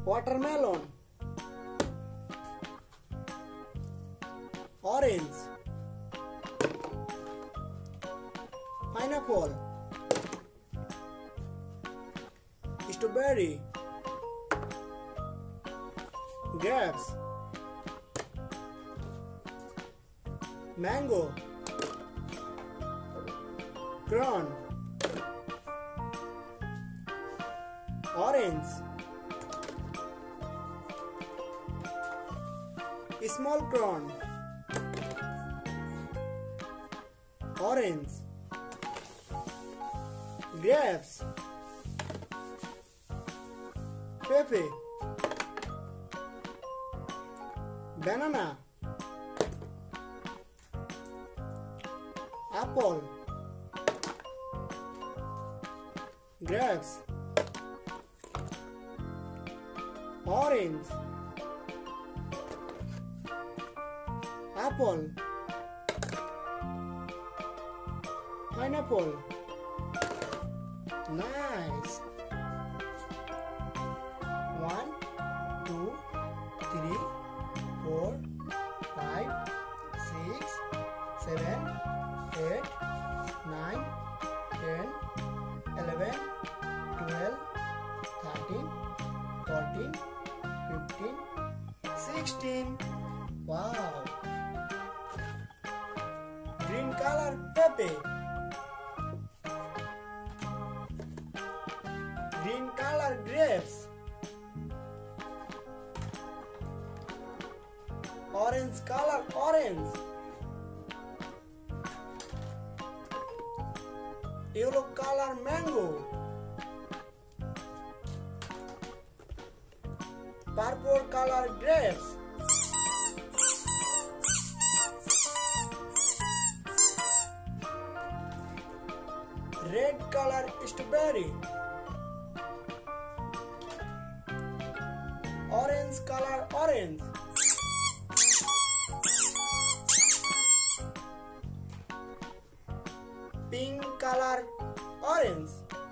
watermelon, orange, pineapple, strawberry, grapes, mango, cran, orange, small cran, orange, grapes, pepper, banana, apple, grapes, orange, apple, pineapple. Nice. 1, 2, 3, 4, 5, 6, 7, 8, 9, 10, 11, 12, 13, 14, 15, 16. Wow. Green color pepper. Green color grapes. Orange color orange. Yellow color mango. Purple color grapes. Red color strawberry. Orange color orange. Pink color orange.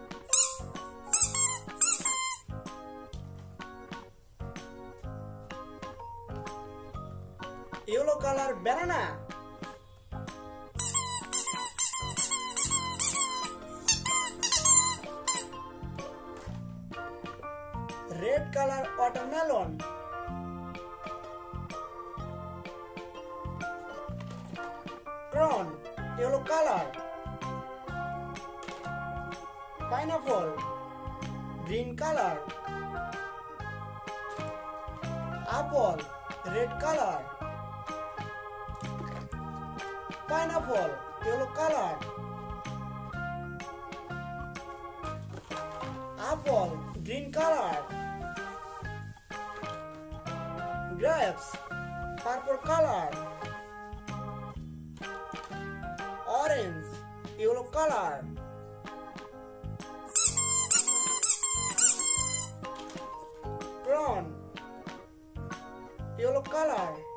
Yellow color banana. Red color watermelon. Cran, yellow color. Pineapple, green color. Apple, red color. Pineapple, yellow color. Apple, green color. Grapes, purple color. Orange, yellow color. Cran, yellow color.